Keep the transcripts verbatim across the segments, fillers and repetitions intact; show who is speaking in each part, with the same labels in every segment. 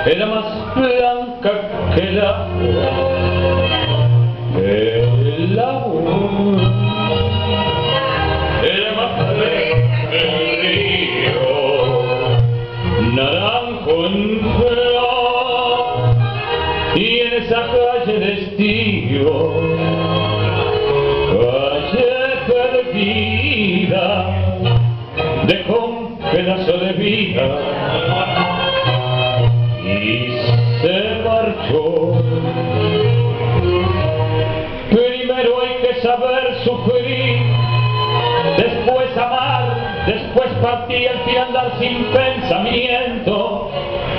Speaker 1: era más blanca que el agua, el agua, era más blanca que el río, naranjo en flor, y en esa calle de estío, calle perdida, dejó un pedazo de vida y se marchó. Primero hay que saber sufrir, después amar, después partir y al fin andar sin pensamiento.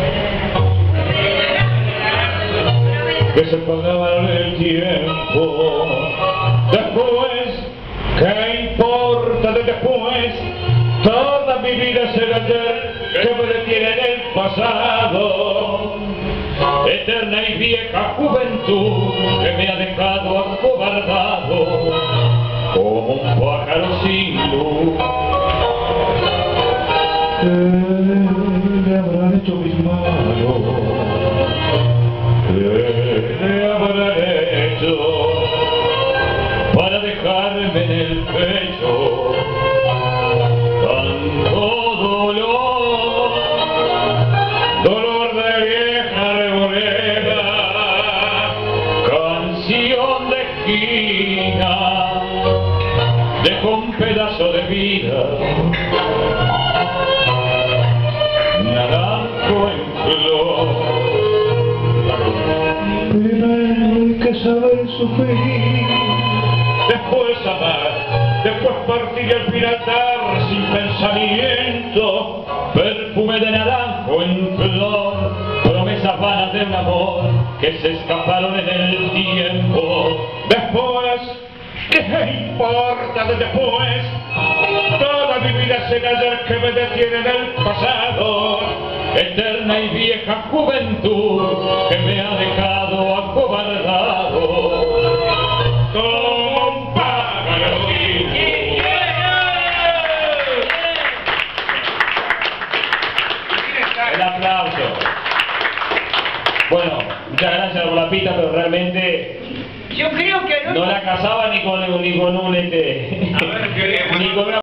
Speaker 1: Que se pagaba el tiempo. Después, ¿qué importa de después? Toda mi vida es el ayer que me detiene en el pasado. Eterna y vieja juventud que me ha dejado acobardado como un pájaro sin luz. ¿Qué le habrán hecho mis manos? ¿Qué le habrán hecho para dejarme en el pecho tanto dolor? Dolor de vieja rebolera, canción de esquina, dejó un pedazo de vida, naranjo en flor. Primero hay que saber sufrir, después amar, después partir y al fin andar sin pensamiento. Perfume de naranjo en flor, promesas vanas de un amor que se escaparon en el tiempo. Después, ¿qué importa de después? Toda mi vida es el ayer que me detiene en el pasado. Eterna y vieja juventud que me ha dejado acobardado como un pájaro sin luz. El aplauso. Bueno, muchas gracias por la pista, pero realmente
Speaker 2: yo creo que no,
Speaker 1: no la casaba ni con, ni con un este,
Speaker 2: a ver,
Speaker 1: ni con una